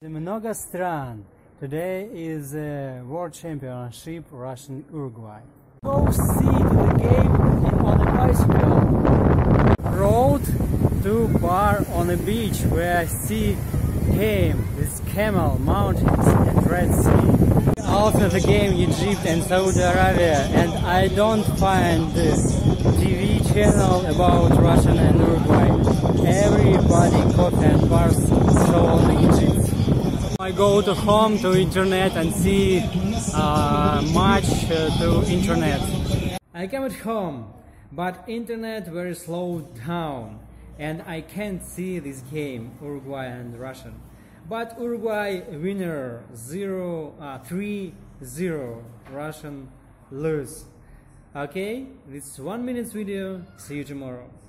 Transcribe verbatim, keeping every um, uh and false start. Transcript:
Много стран. Today is a World Championship Russian Uruguay. Go see to the game on a bicycle. Road to bar on a beach where I see game, this camel, mountains and Red Sea. Also the game Egypt and Saudi Arabia, and I don't find the T V channel about Russian and Uruguay. Everybody coffee and bars show on Egypt. I go to home to internet and see uh, much uh, to internet. I come at home, but internet very slow down and I can't see this game, Uruguay and Russian. But Uruguay winner zero, uh, three zero, Russian lose. Okay, this is one minute video. See you tomorrow.